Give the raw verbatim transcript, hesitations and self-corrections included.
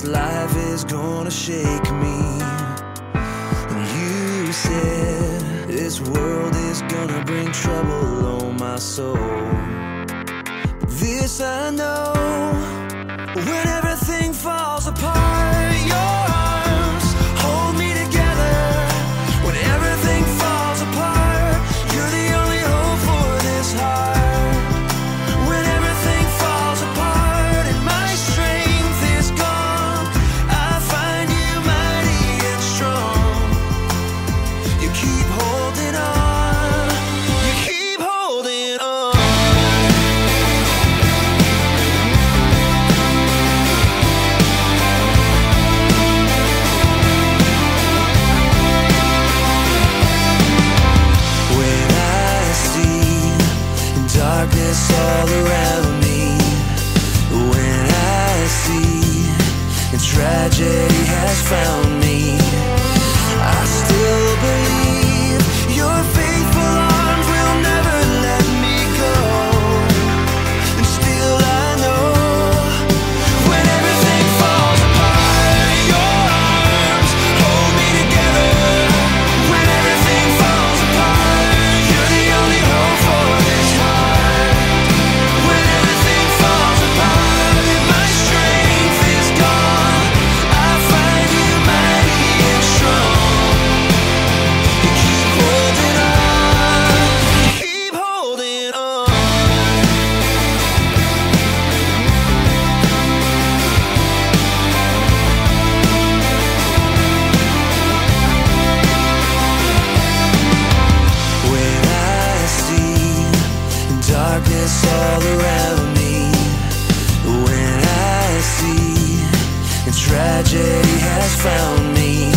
life is gonna shake me. And you said this world is gonna bring trouble on my soul. But this I know, when everything falls apart, your arms hold me together. When everything falls apart, you're the only hope for this heart. When everything falls apart and my strength is gone, I find you mighty and strong. You keep holding on, you keep holding on. When I see darkness all around me, when I see and tragedy has found me, I still believe your faithful arms will never let me go. And still I know, when everything falls apart, your arms hold me together. When everything falls apart, you're the only hope for this heart. When everything falls apart and my strength is gone, I find you mighty and strong. You keep holding on, you keep holding on. When I see darkness all around me, when I see and tragedy has found me,